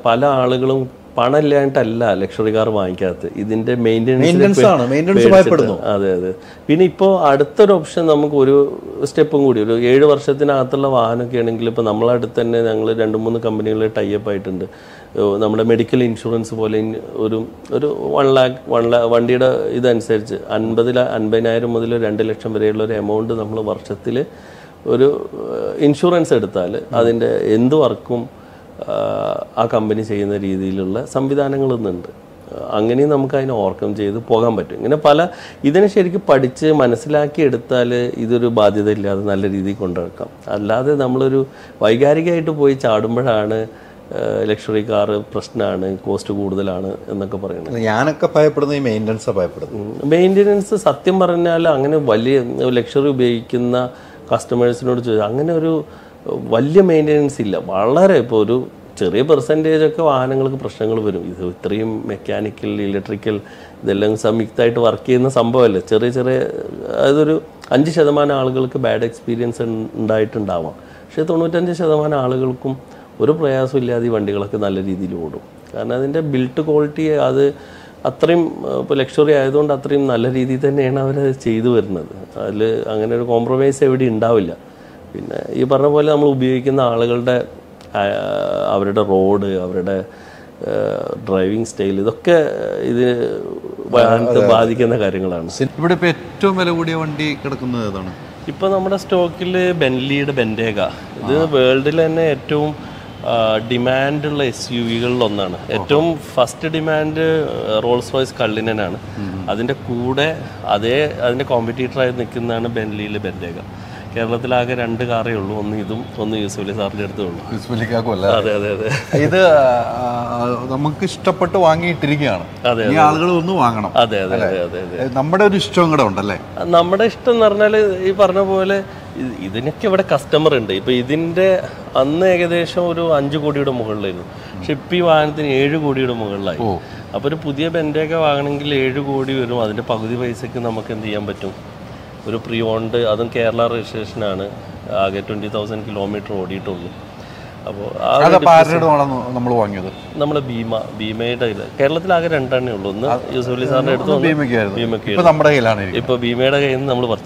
പല ആളുകളും പണമില്ലായിട്ടല്ല luxury car വാങ്ങിക്കാത്തത്, ഇതിന്റെ മെയിൻ്റെനൻസ്. അതെ അതെ. പിന്നെ ഇപ്പോൾ അടുത്തൊരു ഓപ്ഷൻ നമുക്ക് ഒരു സ്റ്റെപ്പും കൂടി, ഒരു 7 വർഷത്തിനകത്തുള്ള വാഹനമൊക്കെ ആണെങ്കിൽ ഇപ്പോൾ നമ്മളടുത്ത് തന്നെ ഞങ്ങൾ 2-3 കമ്പനികൾ ടൈപ്പ് ആയിട്ടുണ്ട്. നമ്മുടെ മെഡിക്കൽ ഇൻഷുറൻസ് പോലെ ഒരു 1 lakh വണ്ടിയുടെ ഇതനുസരിച്ച് 50,000 മുതൽ 2 ലക്ഷം വരെയുള്ള ഒരു എമൗണ്ട് നമ്മൾ വർഷത്തിൽ ഒരു ഇൻഷുറൻസ് എടുത്താൽ അതിൻ്റെ എന്ത് വർക്കും ആ കമ്പനി ചെയ്യുന്ന രീതിയിലുള്ള സംവിധാനങ്ങളൊന്നുണ്ട്. അങ്ങനെയും നമുക്ക് അതിനെ ഓവർകം ചെയ്ത് പോകാൻ പറ്റും. ഇങ്ങനെ ഇതിനെ ശരിക്കും പഠിച്ച് മനസ്സിലാക്കി എടുത്താൽ ഇതൊരു ബാധ്യത ഇല്ലാതെ നല്ല രീതിയിൽ കൊണ്ടുനടക്കാം. അല്ലാതെ നമ്മളൊരു വൈകാരികമായിട്ട് പോയി ചാടുമ്പോഴാണ് ലക്ഷറി കാർ പ്രശ്നമാണ്, കോസ്റ്റ് കൂടുതലാണ് എന്നൊക്കെ പറയുന്നത്. ഞാനൊക്കെ ഭയപ്പെടുന്നത് ഈ മെയിൻ്റെനൻസ് സത്യം പറഞ്ഞാൽ അങ്ങനെ വലിയ ലക്ഷറി ഉപയോഗിക്കുന്ന കസ്റ്റമേഴ്സിനോട് ചോദിച്ചാൽ അങ്ങനെ ഒരു വലിയ മെയിൻ്റെനൻസ് ഇല്ല. വളരെ ഇപ്പോൾ ഒരു ചെറിയ പെർസെൻറ്റേജൊക്കെ വാഹനങ്ങൾക്ക് പ്രശ്നങ്ങൾ വരും. ഇത് ഇത്രയും മെക്കാനിക്കൽ, ഇലക്ട്രിക്കൽ ഇതെല്ലാം സംയുക്തമായിട്ട് വർക്ക് ചെയ്യുന്ന സംഭവമല്ലേ. ചെറിയ അതൊരു 5% ആളുകൾക്ക് ബാഡ് എക്സ്പീരിയൻസ് ഉണ്ടായിട്ടുണ്ടാവാം. പക്ഷേ 95% ആളുകൾക്കും ഒരു പ്രയാസം ഇല്ലാതെ ഈ വണ്ടികളൊക്കെ നല്ല രീതിയിൽ ഓടും. കാരണം അതിൻ്റെ ബിൽറ്റ് ക്വാളിറ്റി അത് അത്രയും ഇപ്പോൾ ലക്ഷറി ആയതുകൊണ്ട് അത്രയും നല്ല രീതിയിൽ തന്നെയാണ് അവരത് ചെയ്തു വരുന്നത്. അതിൽ അങ്ങനെ ഒരു കോംപ്രമൈസ് എവിടെ ഉണ്ടാവില്ല. പിന്നെ ഈ പറഞ്ഞ പോലെ നമ്മൾ ഉപയോഗിക്കുന്ന ആളുകളുടെ അവരുടെ റോഡ്, അവരുടെ ഡ്രൈവിംഗ് സ്റ്റൈൽ, ഇതൊക്കെ ഇത് വാഹനത്തെ ബാധിക്കുന്ന കാര്യങ്ങളാണ്. ഇവിടെ ഇപ്പോൾ ഏറ്റവും വില കൂടിയ വണ്ടി കിടക്കുന്നത് ഏതാണ്? ഇപ്പോൾ നമ്മുടെ സ്റ്റോക്കിൽ ബെന്റ്ലിയുടെ ബെൻറ്റേഗ. ഇത് വേൾഡിൽ തന്നെ ഏറ്റവും ഡിമാൻഡുള്ള SUVകളിൽ ഒന്നാണ്. ഏറ്റവും ഫസ്റ്റ് ഡിമാൻഡ് റോൾസ് റോയ്സ് കള്ളിനനാണ്. അതിൻ്റെ കൂടെ അതിൻ്റെ കോമ്പറ്റീറ്ററായി നിൽക്കുന്നതാണ് ബെന്റ്ലിയിലെ ബെൻറ്റേഗ. കേരളത്തിലാകെ 2 കാറേ ഉള്ളൂ, ഒന്ന് ഇതും ഒന്ന് യൂസുഫലി സാറിൻ്റെ അടുത്തേ ഉള്ളൂ. അതെ അതെ അതെ. ഇത് നമുക്ക് ഇഷ്ടപ്പെട്ട് വാങ്ങിയിട്ടിരിക്കുകയാണ്. ഈ ആളുകൾ ഒന്ന് വാങ്ങണം. അതെ അതെ അതെ അതെ അതെ. നമ്മുടെ ഒരു ഇഷ്ടം കൂടെ ഉണ്ടല്ലേ. നമ്മുടെ ഇഷ്ടം എന്ന് പറഞ്ഞാൽ ഈ പറഞ്ഞ പോലെ ഇതിനൊക്കെ ഇവിടെ കസ്റ്റമർ ഉണ്ട്. ഇപ്പം ഇതിൻ്റെ അന്ന് ഏകദേശം ഒരു 5 കോടിയുടെ മുകളിലായിരുന്നു. പക്ഷെ ഇപ്പം ഈ വാഹനത്തിന് 7 കോടിയുടെ മുകളിലായി. അപ്പോൾ ഒരു പുതിയ ബെൻറ്റൊക്കെ വാങ്ങണമെങ്കിൽ 7 കോടി വരും. അതിൻ്റെ പകുതി പൈസക്ക് നമുക്ക് എന്ത് ചെയ്യാൻ പറ്റും? ഒരു പ്രീ ഓൺഡ്, അതും കേരള രജിസ്ട്രേഷനാണ്. ആകെ 20,000 കിലോമീറ്റർ ഓടിയിട്ടുള്ളൂ. അപ്പോൾ നമ്മൾ വാങ്ങിയത് നമ്മൾ ഭീമയുടെ കേരളത്തിൽ ആകെ 2 എണ്ണേ ഉള്ളൂ. ഒന്ന് യൂസുഫലി സാറിൻ്റെ അടുത്ത്, ഭീമയ്ക്ക്. ഇപ്പോൾ ഭീമയുടെ കയ്യിൽ നിന്ന് നമ്മൾ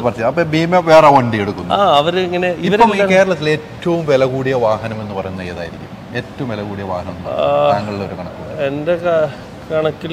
പർച്ചേസ് എടുക്കുന്നു. അവരിങ്ങനെ കേരളത്തിലെ ഏറ്റവും വില കൂടിയ വാഹനം എന്ന് പറയുന്നത് ഏതായിരിക്കും? ഏറ്റവും വില കൂടിയ വാഹനം താങ്കളുടെ ഒരു കണക്ക്? എൻ്റെ കണക്കിൽ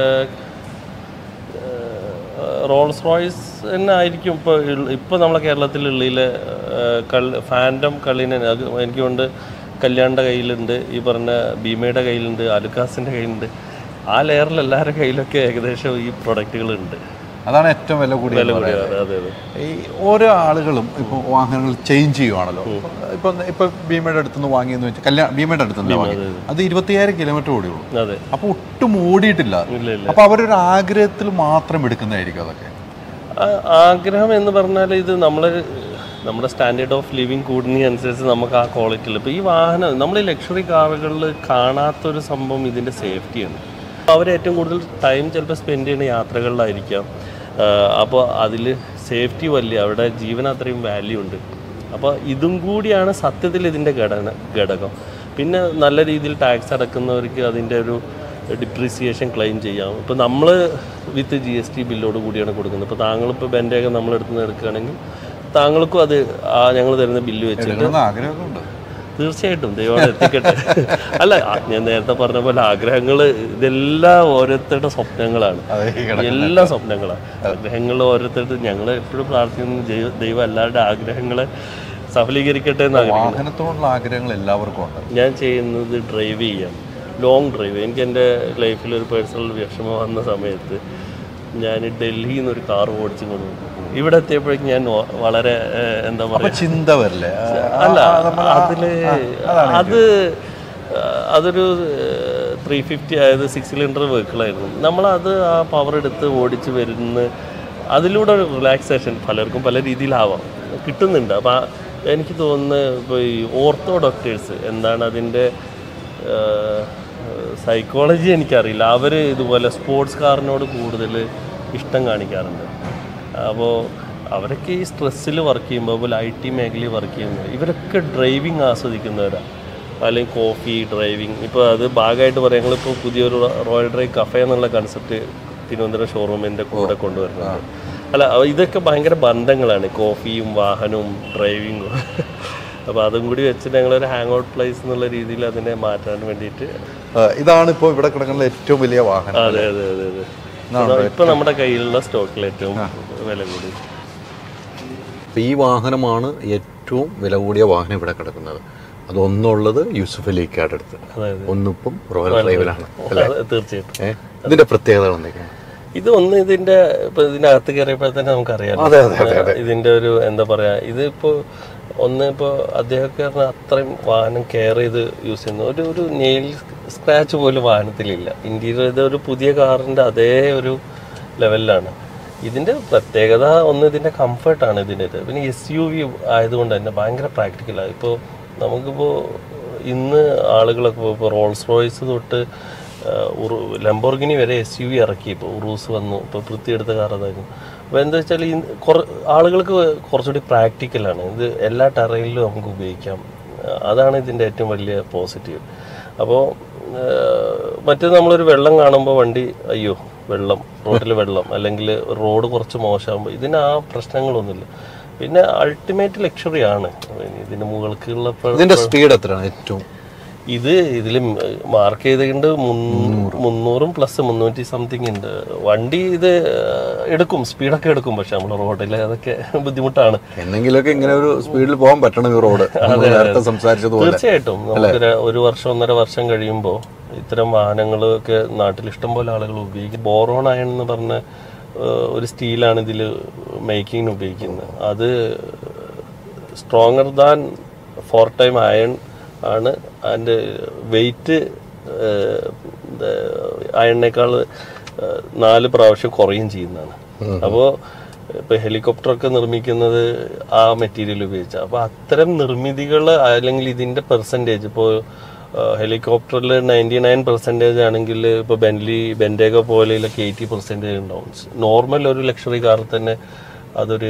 റോൾസ് റോയ്സ് തന്നെ ആയിരിക്കും ഇപ്പോൾ നമ്മളെ കേരളത്തിലുള്ളിലെ ഫാൻറ്റം കള്ളിനൻ. അത് എനിക്കുണ്ട്. കല്യാണിൻ്റെ കയ്യിലുണ്ട്, ഈ പറഞ്ഞ ഭീമയുടെ കയ്യിലുണ്ട്, അലുക്കാസിൻ്റെ കയ്യിലുണ്ട്. ആ ലെയറിൽ എല്ലാവരുടെ കയ്യിലൊക്കെ ഏകദേശം ഈ പ്രൊഡക്റ്റുകളുണ്ട്. അതാണ് ഏറ്റവും വില കൂടിയത്. ഈ ഓരോ ആളുകളും ഇപ്പോൾ വാഹനങ്ങൾ ചേഞ്ച് ചെയ്യുവാണല്ലോ. ഇപ്പം ഭീമയുടെ അടുത്തുനിന്ന് വാങ്ങിയെന്ന് വെച്ചാൽ ഭീമയുടെ അടുത്തുനിന്ന് വാങ്ങി, അത് 25,000 കിലോമീറ്റർ ഓടിയുള്ളൂ. അപ്പോൾ ഒട്ടും ഓടിയിട്ടില്ല. അപ്പോൾ അവരൊരു ആഗ്രഹത്തിൽ മാത്രം എടുക്കുന്നതായിരിക്കും. അതൊക്കെ ആഗ്രഹം എന്ന് പറഞ്ഞാൽ ഇത് നമ്മുടെ സ്റ്റാൻഡേർഡ് ഓഫ് ലിവിങ് കൂടുന്നതനുസരിച്ച് നമുക്ക് ആ ക്വാളിറ്റിയിൽ ഇപ്പോൾ ഈ വാഹനം നമ്മൾ ഈ ലക്ഷറി കാറുകളിൽ കാണാത്തൊരു സംഭവം ഇതിൻ്റെ സേഫ്റ്റിയാണ്. അവർ ഏറ്റവും കൂടുതൽ ടൈം ചിലപ്പോൾ സ്പെൻഡ് ചെയ്യുന്ന യാത്രകളിലായിരിക്കാം. അപ്പോൾ അതിൽ സേഫ്റ്റി വലിയ, അവിടെ ജീവൻ അത്രയും വാല്യൂ ഉണ്ട്. അപ്പോൾ ഇതും കൂടിയാണ് സത്യത്തിൽ ഇതിൻ്റെ ഘടകം. പിന്നെ നല്ല രീതിയിൽ ടാക്സ് അടക്കുന്നവർക്ക് അതിൻ്റെ ഒരു ഡിപ്രീസിയേഷൻ ക്ലെയിം ചെയ്യാം. ഇപ്പോൾ നമ്മൾ വിത്ത് GST ബില്ലോട് കൂടിയാണ് കൊടുക്കുന്നത്. ഇപ്പോൾ താങ്കളിപ്പോൾ ബെൻറ്റൊക്കെ നമ്മളെടുത്ത് നിന്ന് എടുക്കുകയാണെങ്കിൽ താങ്കൾക്കും അത് ഞങ്ങൾ തരുന്ന ബില്ല് വെച്ചിട്ട് ആഗ്രഹമുണ്ട്. തീർച്ചയായിട്ടും ദൈവം എത്തിക്കട്ടെ. അല്ല, ഞാൻ നേരത്തെ പറഞ്ഞ പോലെ ആഗ്രഹങ്ങൾ ഇതെല്ലാം ഓരോരുത്തരുടെ സ്വപ്നങ്ങളാണ്. എല്ലാ സ്വപ്നങ്ങളാണ്, ആഗ്രഹങ്ങൾ ഓരോരുത്തരുടെ. ഞങ്ങൾ എപ്പോഴും പ്രാർത്ഥിക്കുന്ന ദൈവം എല്ലാവരുടെ ആഗ്രഹങ്ങളെ സഫലീകരിക്കട്ടെ എന്നാണ്. വാഹനത്തോടുള്ള ആഗ്രഹങ്ങൾ എല്ലാവർക്കും ഉണ്ട്. ഞാൻ ചെയ്യുന്നത് ഡ്രൈവ് ചെയ്യാം, ലോങ് ഡ്രൈവ്. എനിക്ക് എൻ്റെ ലൈഫിൽ ഒരു പേഴ്സണൽ വിഷമം വന്ന സമയത്ത് ഞാൻ ഡൽഹിയിൽ നിന്നൊരു കാർ ഓടിച്ചു കൊണ്ടു ഇവിടെ എത്തിയപ്പോഴേക്കും ഞാൻ വളരെ എന്താ പറയുക, ചിന്ത വരില്ലേ? അല്ല, അതൊരു 350 ആയത് 6 സിലിണ്ടർ വെഹിക്കിളായിരുന്നു. നമ്മളത് ആ പവർ എടുത്ത് ഓടിച്ച് വരുന്ന അതിലൂടെ ഒരു റിലാക്സേഷൻ പലർക്കും പല രീതിയിലാവാം കിട്ടുന്നുണ്ട്. അപ്പം എനിക്ക് തോന്നുന്നത് ഇപ്പോൾ ഈ ഓർത്തോ ഡോക്ടേഴ്സ് എന്താണ് അതിൻ്റെ സൈക്കോളജി എനിക്കറിയില്ല. അവർ ഇതുപോലെ സ്പോർട്സ് കാറിനോട് കൂടുതൽ ഇഷ്ടം കാണിക്കാറുണ്ട്. അപ്പോൾ അവരൊക്കെ ഈ സ്ട്രെസ്സിൽ വർക്ക് ചെയ്യുമ്പോൾ, അതുപോലെ IT മേഖലയിൽ വർക്ക് ചെയ്യുന്നത്, ഇവരൊക്കെ ഡ്രൈവിങ് ആസ്വദിക്കുന്നവരാണ്. അല്ലെങ്കിൽ കോഫി, ഡ്രൈവിങ്. ഇപ്പോൾ അത് ഭാഗമായിട്ട് പറയാം, ഞങ്ങളിപ്പോൾ പുതിയൊരു റോയൽ ഡ്രൈവ് കഫേ എന്നുള്ള കൺസെപ്റ്റ് തിരുവനന്തപുരം ഷോറൂമിൻ്റെ കൂടെ കൊണ്ടുവരുന്നുണ്ട്. അല്ല, ഇതൊക്കെ ഭയങ്കര ബന്ധങ്ങളാണ്, കോഫിയും വാഹനവും ഡ്രൈവിങ്ങും. അപ്പോൾ അതും കൂടി വെച്ച് ഞങ്ങളൊരു ഹാങ് ഔട്ട് പ്ലേസ് എന്നുള്ള രീതിയിൽ അതിനെ മാറ്റാൻ വേണ്ടിയിട്ട്. ഇതാണ് ഇപ്പോൾ ഇവിടെ കിടക്കുന്ന ഏറ്റവും വലിയ വാഹനം. അതെ അതെ അതെ അതെ, ഇപ്പോൾ നമ്മുടെ കയ്യിലുള്ള സ്റ്റോക്കിൽ ഏറ്റവും വില കൂടി. ഈ വാഹനമാണ് ഏറ്റവും വില കൂടിയ വാഹനം ഇവിടെ കിടക്കുന്നത്. അതൊന്നുള്ളത് യൂസുഫ് അലിക്കാട് അടുത്ത്, ഒന്നിപ്പം റോയൽ ഡ്രൈവിലാണ്. തീർച്ചയായിട്ടും. ഇതിന്റെ പ്രത്യേകത എന്തൊക്കെയാണ്? ഇത് ഒന്ന് ഇതിന്റെ ഇപ്പൊ ഇതിനകത്ത് കയറിയപ്പോൾ തന്നെ നമുക്കറിയാം ഇതിന്റെ ഒരു എന്താ പറയാ, ഇതിപ്പോ ഒന്ന് ഇപ്പോൾ അദ്ദേഹമൊക്കെ പറഞ്ഞാൽ അത്രയും വാഹനം കെയർ ചെയ്ത് യൂസ് ചെയ്യുന്നു. ഒരു നെയിൽ സ്ക്രാച്ച് പോലും വാഹനത്തിലില്ല. ഇന്റീരിയർ ഇതൊരു പുതിയ കാറിന്റെ അതേ ഒരു ലെവലിലാണ്. ഇതിന്റെ പ്രത്യേകത ഒന്ന് ഇതിന്റെ കംഫർട്ടാണ് ഇതിൻ്റെ. പിന്നെ SUV ആയതുകൊണ്ട് തന്നെ ഭയങ്കര പ്രാക്ടിക്കലാണ്. ഇപ്പോൾ നമുക്കിപ്പോൾ ഇന്ന് ആളുകളൊക്കെ ഇപ്പോൾ റോൾസ് റോയ്സ് തൊട്ട് ലംബോർഗിനി വരെ SUV ഇറക്കി. ഇപ്പോൾ ഉറൂസ് വന്നു, ഇപ്പോൾ വൃത്തിയെടുത്ത കാർ അതായിരുന്നു. അപ്പോൾ എന്താ വെച്ചാൽ ഈ ആളുകൾക്ക് കുറച്ചുകൂടി പ്രാക്ടിക്കലാണ്. ഇത് എല്ലാ ടെറയിലും നമുക്ക് ഉപയോഗിക്കാം. അതാണ് ഇതിൻ്റെ ഏറ്റവും വലിയ പോസിറ്റീവ്. അപ്പോൾ മറ്റേ നമ്മളൊരു വെള്ളം കാണുമ്പോൾ വണ്ടി അയ്യോ വെള്ളം, റോഡിൽ വെള്ളം, അല്ലെങ്കിൽ റോഡ് കുറച്ച് മോശമാകുമ്പോൾ ഇതിന് ആ പ്രശ്നങ്ങളൊന്നുമില്ല. പിന്നെ അൾട്ടിമേറ്റ് ലക്ഷറി ആണ്. ഇതിന് മുകൾക്കുള്ള സ്പീഡ് എത്രയാണ് ഏറ്റവും? ഇതിൽ മാർക്ക് ചെയ്തിട്ടുണ്ട് 300 പ്ലസ് 300 സംതിങ് ഉണ്ട്. വണ്ടി ഇത് എടുക്കും, സ്പീഡൊക്കെ എടുക്കും. പക്ഷെ നമ്മൾ റോഡിൽ അതൊക്കെ ബുദ്ധിമുട്ടാണ്. എന്തെങ്കിലുമൊക്കെ ഇങ്ങനെ ഒരു സ്പീഡിൽ പോകാൻ പറ്റണം ഈ റോഡ്. തീർച്ചയായിട്ടും നമുക്ക് 1 വർഷം 1.5 വർഷം കഴിയുമ്പോൾ ഇത്തരം വാഹനങ്ങളൊക്കെ നാട്ടിൽ ഇഷ്ടം പോലെ ആളുകൾ ഉപയോഗിക്കും. ബോറോൺ അയൺ എന്ന് പറഞ്ഞ ഒരു സ്റ്റീലാണ് ഇതിൽ മേക്കിങ്ങിന് ഉപയോഗിക്കുന്നത്. അത് സ്ട്രോങ്ങർ ദാൻ 4 ടൈം അയൺ ആണ്. അതിൻ്റെ വെയിറ്റ് അയണിനേക്കാൾ 4 പ്രാവശ്യം കുറയും ചെയ്യുന്നതാണ്. അപ്പോൾ ഇപ്പോൾ ഹെലികോപ്റ്ററൊക്കെ നിർമ്മിക്കുന്നത് ആ മെറ്റീരിയൽ ഉപയോഗിച്ചാൽ. അപ്പോൾ അത്തരം നിർമ്മിതികൾ അല്ലെങ്കിൽ ഇതിൻ്റെ പെർസെൻറ്റേജ് ഇപ്പോൾ ഹെലികോപ്റ്ററിൽ 99% ആണെങ്കിൽ ഇപ്പോൾ ബെൻഡേഗ പോലെയൊക്കെ 80% ഉണ്ടാവും. നോർമൽ ഒരു ലക്ഷറി കാറിൽ തന്നെ അതൊരു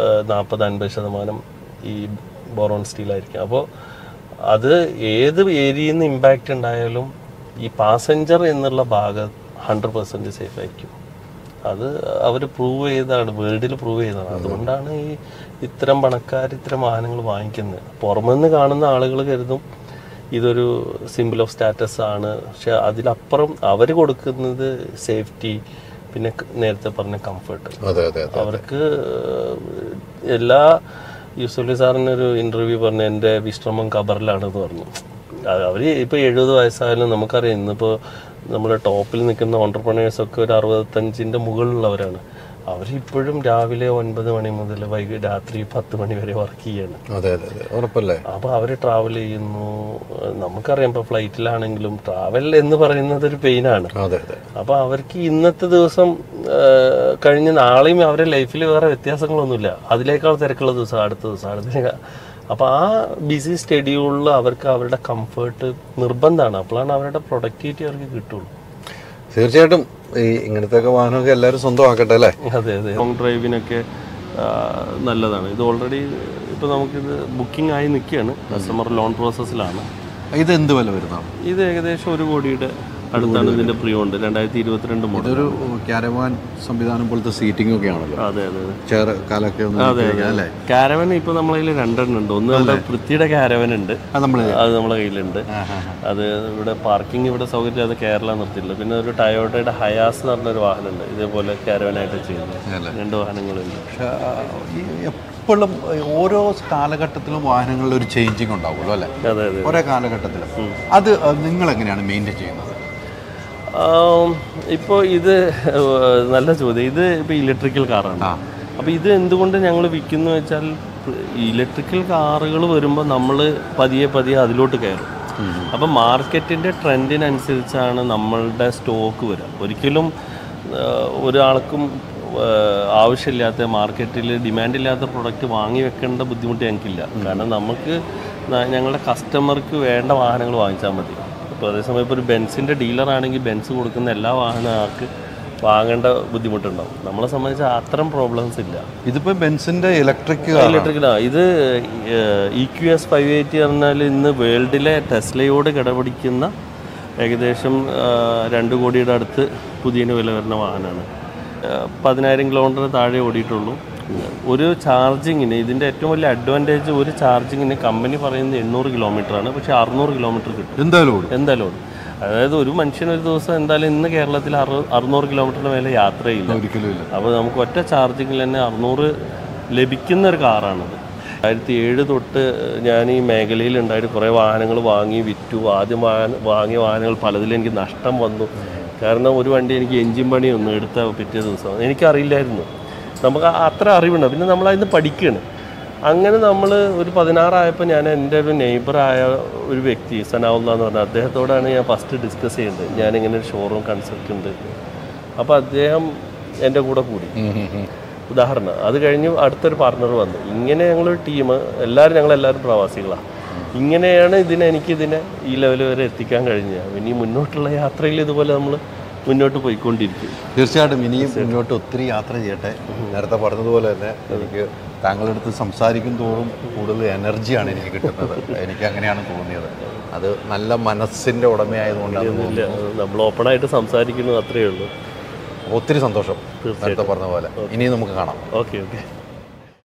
40-50% ഈ ബോറോൺ സ്റ്റീലായിരിക്കും. അപ്പോൾ അത് ഏത് ഏരിയയിൽ നിന്ന് ഇമ്പാക്റ്റ് ഉണ്ടായാലും ഈ പാസഞ്ചർ എന്നുള്ള ഭാഗം 100% സേഫ് ആയിരിക്കും. അത് അവർ പ്രൂവ് ചെയ്താണ്, വേൾഡിൽ പ്രൂവ് ചെയ്തതാണ്. അതുകൊണ്ടാണ് ഈ ഇത്തരം പണക്കാർ ഇത്തരം വാഹനങ്ങൾ വാങ്ങിക്കുന്നത്. പുറമെന്ന് കാണുന്ന ആളുകൾ കരുതും ഇതൊരു സിമ്പിൾ ഓഫ് സ്റ്റാറ്റസ് ആണ്. പക്ഷെ അതിലപ്പുറം അവർ കൊടുക്കുന്നത് സേഫ്റ്റി, പിന്നെ നേരത്തെ പറഞ്ഞ കംഫർട്ട്. അവർക്ക് എല്ലാ യൂസുഫ് സാറിന് ഒരു ഇന്റർവ്യൂ പറഞ്ഞു എൻ്റെ വിശ്രമം ഖബറിലാണെന്ന് പറഞ്ഞു. അവർ ഇപ്പോൾ 70 വയസ്സായാലും നമുക്കറിയാം ഇന്നിപ്പോൾ നമ്മുടെ ടോപ്പിൽ നിൽക്കുന്ന ഓൺടർപ്രണേഴ്സൊക്കെ ഒരു 65 മുകളിലുള്ളവരാണ്. അവരിപ്പോഴും രാവിലെ 9 മണി മുതൽ രാത്രി 10 മണി വരെ വർക്ക് ചെയ്യാണ്. അപ്പോൾ അവർ ട്രാവൽ ചെയ്യുന്നു. നമുക്കറിയാം ഇപ്പോൾ ഫ്ലൈറ്റിലാണെങ്കിലും ട്രാവൽ എന്ന് പറയുന്നത് ഒരു പെയിനാണ്. അപ്പോൾ അവർക്ക് ഇന്നത്തെ ദിവസം കഴിഞ്ഞ നാളെയും അവരുടെ ലൈഫിൽ വേറെ വ്യത്യാസങ്ങളൊന്നുമില്ല. അതിനേക്കാൾ തിരക്കുള്ള ദിവസം അടുത്ത ദിവസം. അപ്പോൾ ആ ബിസി ഷെഡ്യൂളിൽ അവർക്ക് അവരുടെ കംഫേർട്ട് നിർബന്ധമാണ്. അപ്പോഴാണ് അവരുടെ പ്രൊഡക്ടിവിറ്റി അവർക്ക് കിട്ടുള്ളൂ. തീർച്ചയായിട്ടും ഈ ഇങ്ങനത്തെ വാഹനമൊക്കെ എല്ലാവരും സ്വന്തമാക്കട്ടെ അല്ലേ? അതെ അതെ, ലോങ് ഡ്രൈവിനൊക്കെ നല്ലതാണ്. ഇത് ഓൾറെഡി ഇപ്പോൾ നമുക്കിത് ബുക്കിംഗ് ആയി നിൽക്കുകയാണ്. കസ്റ്റമർ ലോൺ പ്രോസസ്സിലാണ്. ഇത് എന്ത് വില വരുന്നതാണ്? ഇത് ഏകദേശം 1 കോടിയുടെ അടുത്താണ് ഇതിന്റെ പ്രിയോണ്ട്. 2022 മോഡൽ. ഇതൊരു ക്യാരവാൻ സംവിധാനം പോലത്തെ സീറ്റിംഗ് ഒക്കെ ആണല്ലോ. അതെ അതെ ചെയർ കാലൊക്കെ അതെ. കാരവൻ ഇപ്പൊ നമ്മളെ കയ്യിൽ 2 ഉണ്ട്. ഒന്ന് നമ്മുടെ പൃഥ്വിയുടെ കാരവൻ ഉണ്ട്, അത് നമ്മളെ കയ്യിലുണ്ട്. അത് ഇവിടെ പാർക്കിംഗ് ഇവിടെ സൗകര്യം കേരള നിർത്തിയില്ല. പിന്നെ ഒരു ടയോട്ടയുടെ ഹയാസ് എന്ന് പറഞ്ഞൊരു വാഹനമുണ്ട്, ഇതേപോലെ കാരവനായിട്ട് ചെയ്യുന്നത്. 2 വാഹനങ്ങളുണ്ട്. എപ്പോഴും ഓരോ കാലഘട്ടത്തിലും വാഹനങ്ങളിൽ ഒരു ചേഞ്ചിങ് ഉണ്ടാവുമല്ലോ അല്ലേ? അതെ അതെ, ഓരോ കാലഘട്ടത്തിലും. അത് നിങ്ങൾ എങ്ങനെയാണ് മെയിൻറ്റെയിൻ ചെയ്യുന്നത്? ഇപ്പോൾ ഇത് നല്ല ചോദ്യം. ഇത് ഇപ്പോൾ ഇലക്ട്രിക്കൽ കാറാണ്. അപ്പോൾ ഇത് എന്തുകൊണ്ട് ഞങ്ങൾ വിൽക്കുന്നു വെച്ചാൽ ഇലക്ട്രിക്കൽ കാറുകൾ വരുമ്പോൾ നമ്മൾ പതിയെ അതിലോട്ട് കയറും. അപ്പോൾ മാർക്കറ്റിൻ്റെ ട്രെൻഡിനനുസരിച്ചാണ് നമ്മളുടെ സ്റ്റോക്ക് വരിക. ഒരിക്കലും ഒരാൾക്കും ആവശ്യമില്ലാത്ത മാർക്കറ്റിൽ ഡിമാൻഡില്ലാത്ത പ്രൊഡക്റ്റ് വാങ്ങി വെക്കേണ്ട ബുദ്ധിമുട്ട് ഞങ്ങൾക്കില്ല. കാരണം നമുക്ക് ഞങ്ങളുടെ കസ്റ്റമർക്ക് വേണ്ട വാഹനങ്ങൾ വാങ്ങിച്ചാൽ മതി. ഇപ്പോൾ അതേസമയം ഇപ്പോൾ ഒരു ബെൻസിൻ്റെ ഡീലറാണെങ്കിൽ ബെൻസ് കൊടുക്കുന്ന എല്ലാ വാഹനം ആൾക്ക് വാങ്ങേണ്ട ബുദ്ധിമുട്ടുണ്ടാവും. നമ്മളെ സംബന്ധിച്ച് അത്തരം പ്രോബ്ലംസ് ഇല്ല. ഇതിപ്പോൾ ബെൻസിൻ്റെ ഇലക്ട്രിക് ഇത് EQS 580 പറഞ്ഞാൽ ഇന്ന് വേൾഡിലെ ടെസ്ലയോട് കിടപിടിക്കുന്ന ഏകദേശം 2 കോടിയുടെ അടുത്ത് പുതിയ വില വരുന്ന വാഹനമാണ്. 10,000 കിലോമീറ്റർ താഴെ ഓടിയിട്ടുള്ളൂ. ഒരു ചാർജിങ്ങിന് ഇതിൻ്റെ ഏറ്റവും വലിയ അഡ്വാൻറ്റേജ്, ഒരു ചാർജിങ്ങിന് കമ്പനി പറയുന്നത് 800 കിലോമീറ്ററാണ്, പക്ഷേ 600 കിലോമീറ്റർ കിട്ടും എന്തായാലും ഓടും. അതായത് ഒരു മനുഷ്യൻ ഒരു ദിവസം എന്തായാലും ഇന്ന് കേരളത്തിൽ 600 കിലോമീറ്ററിന് മേലെ യാത്രയില്ല. അപ്പോൾ നമുക്ക് ഒറ്റ ചാർജിങ്ങിൽ തന്നെ 600 ലഭിക്കുന്ന ഒരു കാറാണത്. 2007 തൊട്ട് ഞാൻ ഈ മേഖലയിൽ ഉണ്ടായിട്ട് കുറേ വാഹനങ്ങൾ വാങ്ങി വിറ്റു. ആദ്യം വാങ്ങിയ വാഹനങ്ങൾ പലതിലും എനിക്ക് നഷ്ടം വന്നു. കാരണം ഒരു വണ്ടി എനിക്ക് എൻജിൻ പണിയൊന്നും എടുത്ത പിറ്റേ ദിവസം എനിക്കറിയില്ലായിരുന്നു. നമുക്ക് അത്ര അറിവുണ്ട്. പിന്നെ നമ്മളതിന് പഠിക്കുകയാണ്. അങ്ങനെ നമ്മൾ ഒരു 16 ആയപ്പോൾ ഞാൻ എൻ്റെ ഒരു നെയ്ബറായ ഒരു വ്യക്തി സനാവുല്ല എന്ന് പറഞ്ഞാൽ അദ്ദേഹത്തോടാണ് ഞാൻ ഫസ്റ്റ് ഡിസ്കസ് ചെയ്യുന്നത്. ഞാനിങ്ങനെ ഒരു ഷോറൂം കൺസെപ്റ്റ് ഉണ്ട്. അപ്പോൾ അദ്ദേഹം എൻ്റെ കൂടെ കൂടി. ഉദാഹരണം, അത് കഴിഞ്ഞ് അടുത്തൊരു പാർട്ണർ വന്നു. ഇങ്ങനെ ഞങ്ങളൊരു ടീം, ഞങ്ങളെല്ലാവരും പ്രവാസികളാണ്. ഇങ്ങനെയാണ് എനിക്കിതിനെ ഈ ലെവൽ വരെ എത്തിക്കാൻ കഴിഞ്ഞത്. ഇനി മുന്നോട്ടുള്ള യാത്രയിൽ ഇതുപോലെ നമ്മൾ മുന്നോട്ട് പോയിക്കൊണ്ടിരിക്കും. തീർച്ചയായിട്ടും ഇനിയും മുന്നോട്ട് ഒത്തിരി യാത്ര ചെയ്യട്ടെ. നേരത്തെ പറഞ്ഞതുപോലെ തന്നെ എനിക്ക് താങ്കളെടുത്ത് സംസാരിക്കും തോറും കൂടുതൽ എനർജിയാണ് എനിക്ക് കിട്ടുന്നത്. എനിക്ക് അങ്ങനെയാണ് തോന്നിയത്. അത് നല്ല മനസ്സിൻ്റെ ഉടമയായതുകൊണ്ടാണ്. നമ്മൾ ഓപ്പണായിട്ട് സംസാരിക്കുന്നത് അത്രയേ ഉള്ളൂ. ഒത്തിരി സന്തോഷം. നേരത്തെ പറഞ്ഞ പോലെ ഇനിയും നമുക്ക് കാണാം. ഓക്കെ.